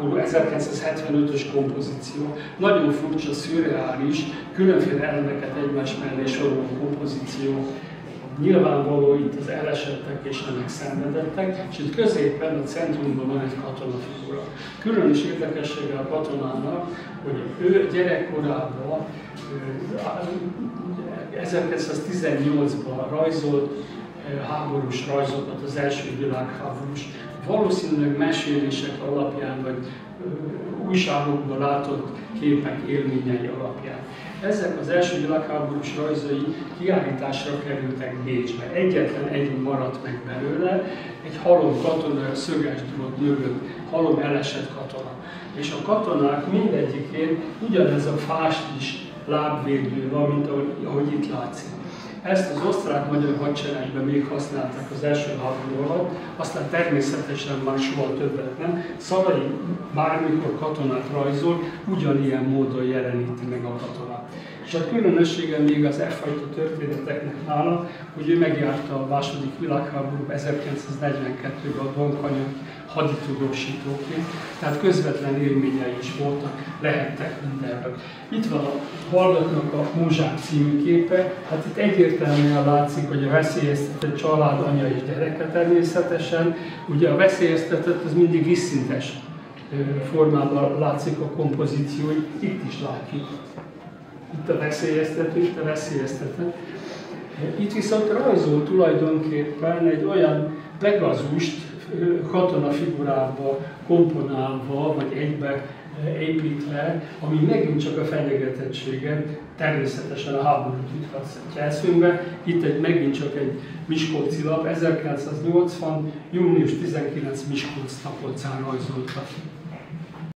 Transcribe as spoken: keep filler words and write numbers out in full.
világháború ezerkilencszázhetvenötös kompozíció. Nagyon furcsa, szürreális, különféle elemeket egymás mellé soroló kompozíció. Nyilvánvaló itt az elesettek és a megszenvedettek, és itt középen a centrumban van egy katonafigura. Különös érdekessége a katonának, hogy ő gyerekkorában ezerkilencszáztizennyolcban rajzolt háborús rajzokat, az első világháborús, valószínűleg mesélések alapján, vagy újságokban látott képek, élményei alapján. Ezek az első világháborús rajzai kiállításra kerültek Bécsbe. Egyetlen egy maradt meg belőle, egy halom katona, szöges drót mögött, halom elesett katona. És a katonák mindegyikén ugyanez a fástis lábvédő van, mint ahogy, ahogy itt látszik. Ezt az osztrák-magyar hadseregben még használták az első háború alatt, aztán természetesen már soha többet nem. Szalai bármikor katonát rajzol, ugyanilyen módon jeleníti meg a katonát. És a különössége még az e fajta történeteknek nála, hogy ő megjárta a második világháború ezerkilencszáznegyvenkettőben a Donkanyag haditudósítóként, tehát közvetlen élményei is voltak, lehettek mindenről. Itt van a Hallgatnak a Múzsák című képe, hát itt egyértelműen látszik, hogy a veszélyeztetett család, anya és gyereke természetesen. Ugye a veszélyeztetett az mindig vízszintes formában látszik a kompozíció, itt is látjuk. Itt a veszélyeztető, itt a veszélyeztetett. Itt viszont rajzol tulajdonképpen egy olyan Pegazust katonafigurába komponálva, vagy egybe építve, ami megint csak a fenyegetettséget, természetesen a háborút juthat jelszőnkbe. Itt egy, megint csak egy miskolci lap, ezerkilencszáznyolcvan. június tizenkilencedike Miskolc Tapolcán rajzolta.